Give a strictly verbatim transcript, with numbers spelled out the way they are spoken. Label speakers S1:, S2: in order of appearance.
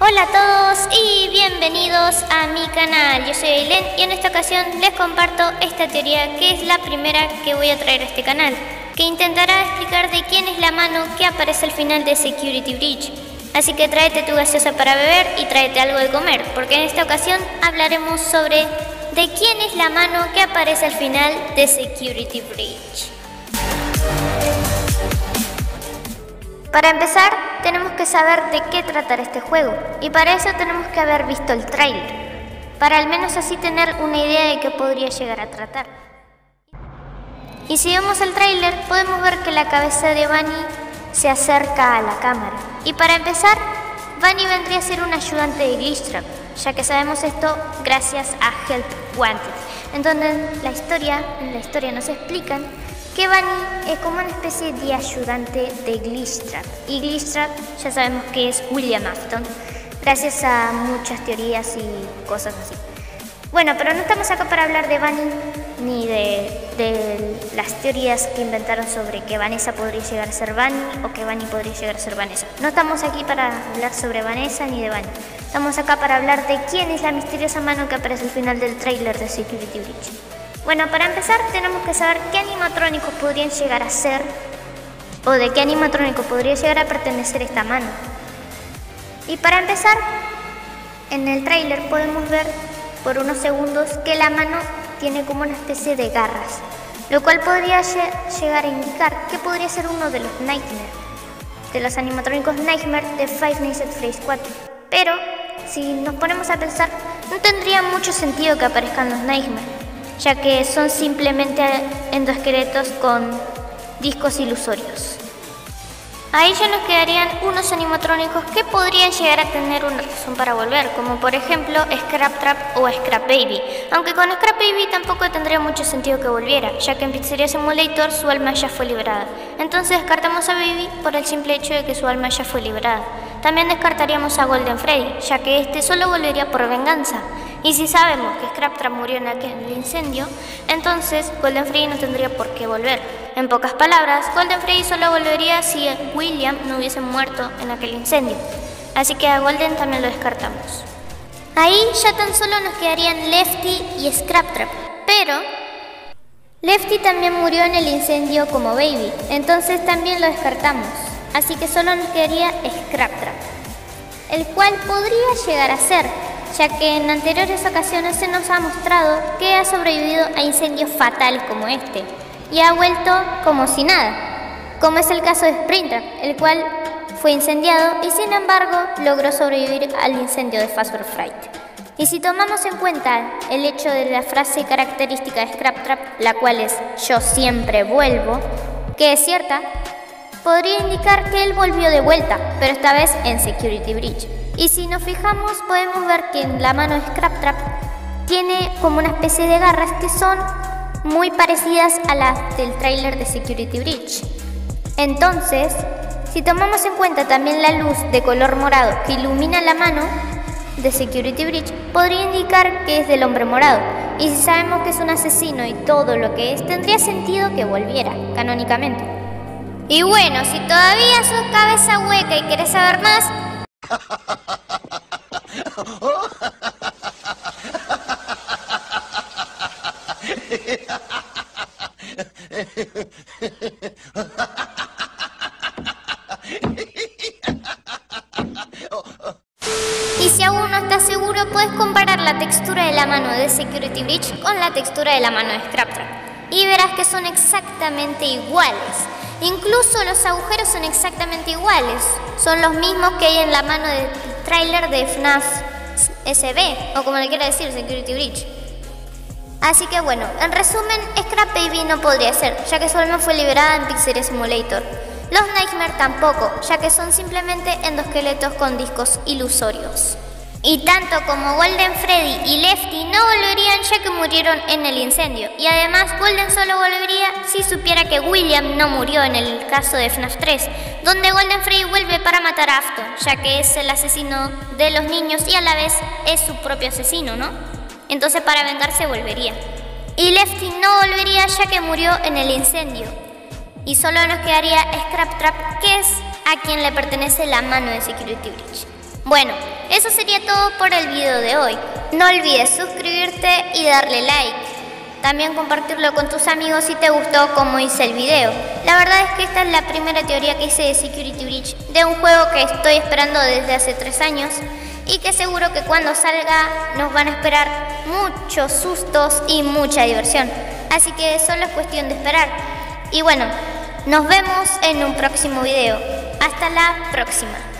S1: Hola a todos y bienvenidos a mi canal. Yo soy Aileen y en esta ocasión les comparto esta teoría que es la primera que voy a traer a este canal, que intentará explicar de quién es la mano que aparece al final de Security Breach. Así que tráete tu gaseosa para beber y tráete algo de comer, porque en esta ocasión hablaremos sobre de quién es la mano que aparece al final de Security Breach. Para empezar, tenemos que saber de qué tratar este juego, y para eso tenemos que haber visto el tráiler, para al menos así tener una idea de qué podría llegar a tratar. Y si vemos el tráiler, podemos ver que la cabeza de Bunny se acerca a la cámara. Y para empezar, Bunny vendría a ser un ayudante de Glitchtrap, ya que sabemos esto gracias a Help Wanted, en donde la historia, en la historia nos explican que Bunny es como una especie de ayudante de Glitchtrap, y Glitchtrap ya sabemos que es William Afton, gracias a muchas teorías y cosas así. Bueno, pero no estamos acá para hablar de Bunny ni de, de las teorías que inventaron sobre que Vanessa podría llegar a ser Bunny o que Bunny podría llegar a ser Vanessa. No estamos aquí para hablar sobre Vanessa ni de Bunny. Estamos acá para hablar de quién es la misteriosa mano que aparece al final del tráiler de Security Breach. Bueno, para empezar tenemos que saber qué animatrónicos podrían llegar a ser o de qué animatrónico podría llegar a pertenecer esta mano. Y para empezar, en el tráiler podemos ver por unos segundos que la mano tiene como una especie de garras, lo cual podría llegar a indicar que podría ser uno de los Nightmare, de los animatrónicos Nightmare de Five Nights at Freddy's cuatro. Pero si nos ponemos a pensar, no tendría mucho sentido que aparezcan los Nightmare, ya que son simplemente endoesqueletos con discos ilusorios. Ahí ya nos quedarían unos animatrónicos que podrían llegar a tener una razón para volver, como por ejemplo Scrap Trap o Scrap Baby, aunque con Scrap Baby tampoco tendría mucho sentido que volviera, ya que en Pizzeria Simulator su alma ya fue liberada. Entonces descartamos a Baby por el simple hecho de que su alma ya fue liberada. También descartaríamos a Golden Freddy, ya que este solo volvería por venganza. Y si sabemos que Scrap Trap murió en aquel incendio, entonces Golden Freddy no tendría por qué volver. En pocas palabras, Golden Freddy solo volvería si William no hubiese muerto en aquel incendio. Así que a Golden también lo descartamos. Ahí ya tan solo nos quedarían Lefty y Scrap Trap, pero Lefty también murió en el incendio como Baby, entonces también lo descartamos. Así que solo nos quedaría Scrap Trap, el cual podría llegar a ser, ya que en anteriores ocasiones se nos ha mostrado que ha sobrevivido a incendios fatales como este, y ha vuelto como si nada, como es el caso de Springtrap, el cual fue incendiado y sin embargo logró sobrevivir al incendio de Fazbear Fright. Y si tomamos en cuenta el hecho de la frase característica de Scrap Trap, la cual es "yo siempre vuelvo", que es cierta, podría indicar que él volvió de vuelta, pero esta vez en Security Breach. Y si nos fijamos, podemos ver que en la mano de Scrap Trap tiene como una especie de garras que son muy parecidas a las del tráiler de Security Breach. Entonces, si tomamos en cuenta también la luz de color morado que ilumina la mano de Security Breach, podría indicar que es del hombre morado. Y si sabemos que es un asesino y todo lo que es, tendría sentido que volviera, canónicamente. Y bueno, si todavía sos cabeza hueca y querés saber más, y si aún no estás seguro, puedes comparar la textura de la mano de Security Breach con la textura de la mano de Scrap Trap y verás que son exactamente iguales. Incluso los agujeros son exactamente iguales, son los mismos que hay en la mano del tráiler de F NAF S B, o como le quiera decir, Security Breach. Así que bueno, en resumen, Scrap Baby no podría ser, ya que su alma fue liberada en Pizzeria Simulator. Los Nightmare tampoco, ya que son simplemente endoesqueletos con discos ilusorios. Y tanto como Golden Freddy y Lefty no volverían ya que murieron en el incendio. Y además Golden solo volvería si supiera que William no murió en el caso de F NAF tres, donde Golden Freddy vuelve para matar a Afton, ya que es el asesino de los niños y a la vez es su propio asesino, ¿no? Entonces para vengarse volvería. Y Lefty no volvería ya que murió en el incendio. Y solo nos quedaría Scrap Trap, que es a quien le pertenece la mano de Security Breach. Bueno, eso sería todo por el video de hoy. No olvides suscribirte y darle like. También compartirlo con tus amigos si te gustó como hice el video. La verdad es que esta es la primera teoría que hice de Security Breach, de un juego que estoy esperando desde hace tres años y que seguro que cuando salga nos van a esperar muchos sustos y mucha diversión. Así que solo es cuestión de esperar. Y bueno, nos vemos en un próximo video. Hasta la próxima.